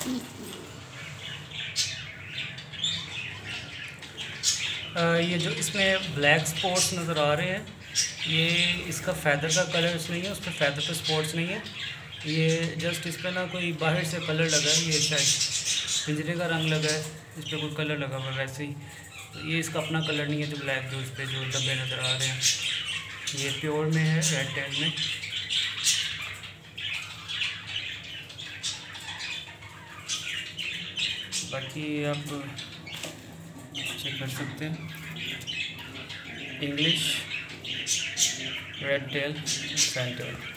ये जो इसमें ब्लैक स्पॉट्स नज़र आ रहे हैं, ये इसका फैदर का कलर नहीं है, उस पर फैदर पे स्पॉट्स नहीं है। ये जस्ट इस पर ना कोई बाहर से कलर लगा है, ये शायद पिंजरे का रंग लगा है, इस पर कोई कलर लगा हुआ है वैसे ही। तो ये इसका अपना कलर नहीं है जो ब्लैक जो इस पर जो डब्बे नज़र आ रहे हैं। ये प्योर में है, रेड टेल में। बाकी आप चेक कर सकते हैं, इंग्लिश रेड टेल सेंटर।